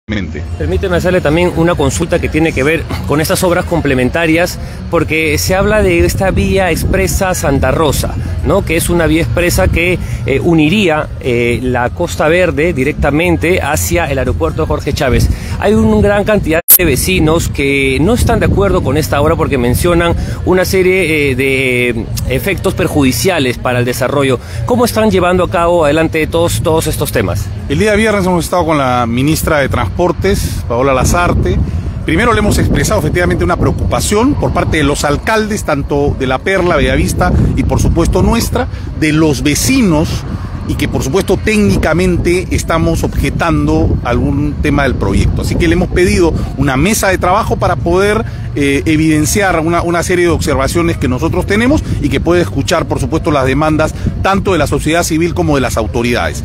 Permíteme hacerle también una consulta que tiene que ver con estas obras complementarias, porque se habla de esta vía expresa Santa Rosa, ¿no? Que es una vía expresa que uniría la Costa Verde directamente hacia el aeropuerto Jorge Chávez. Hay una gran cantidad de vecinos que no están de acuerdo con esta obra porque mencionan una serie de efectos perjudiciales para el desarrollo. ¿Cómo están llevando a cabo adelante todos estos temas? El día viernes hemos estado con la ministra de Transportes, Paola Lazarte. Primero le hemos expresado efectivamente una preocupación por parte de los alcaldes, tanto de La Perla, Bellavista y por supuesto nuestra, de los vecinos, y que por supuesto técnicamente estamos objetando algún tema del proyecto. Así que le hemos pedido una mesa de trabajo para poder evidenciar una serie de observaciones que nosotros tenemos y que puede escuchar por supuesto las demandas tanto de la sociedad civil como de las autoridades.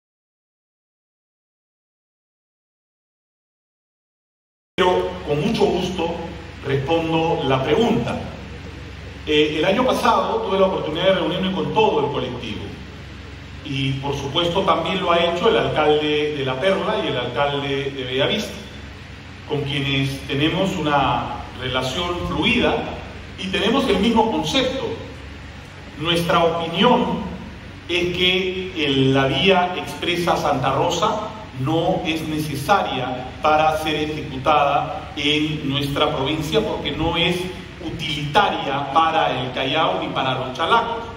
Pero con mucho gusto respondo la pregunta. El año pasado tuve la oportunidad de reunirme con todo el colectivo. Y por supuesto también lo ha hecho el alcalde de La Perla y el alcalde de Bellavista, con quienes tenemos una relación fluida y tenemos el mismo concepto. Nuestra opinión es que la vía expresa Santa Rosa no es necesaria para ser ejecutada en nuestra provincia porque no es utilitaria para el Callao ni para los Chalacos.